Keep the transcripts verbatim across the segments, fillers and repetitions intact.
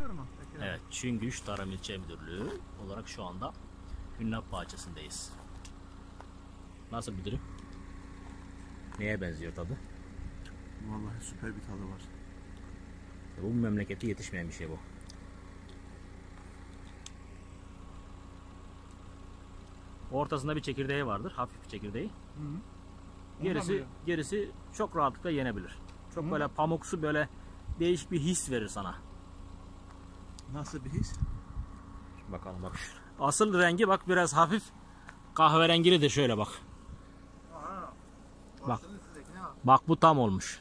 Duymuyor mu? Peki, Evet, Çüngüş Tarım İlçe Müdürlüğü olarak şu anda Hünnap bahçesindeyiz. Nasıl müdürüm? Neye benziyor tadı? Vallahi süper bir tadı var. Bu memlekette yetişmeyen bir şey bu. Ortasında bir çekirdeği vardır, hafif bir çekirdeği. Hı -hı. Gerisi gerisi çok rahatlıkla yenebilir. Çok Hı. böyle pamuksu, böyle değişik bir his verir sana. Nasıl bir his? Şimdi bakalım bak. Asıl rengi bak biraz hafif kahverengilidir, şöyle bak. Aa, Bak. Bak bu tam olmuş.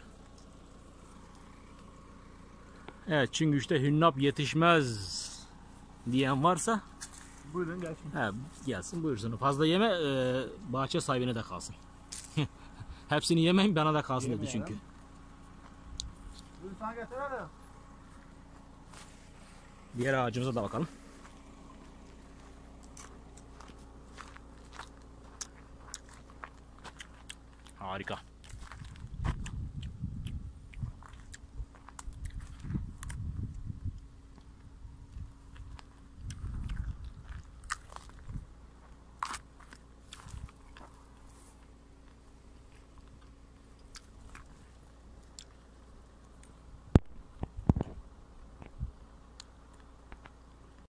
Evet, çünkü işte Hünnap yetişmez diyen varsa buyurun gelsin. He, gelsin buyursun. Fazla yeme, e, bahçe sahibine de kalsın. Hepsini yemeyin, bana da kalsın dedi çünkü. Buyur sana getirelim. Diğer ağacımıza da bakalım. Harika.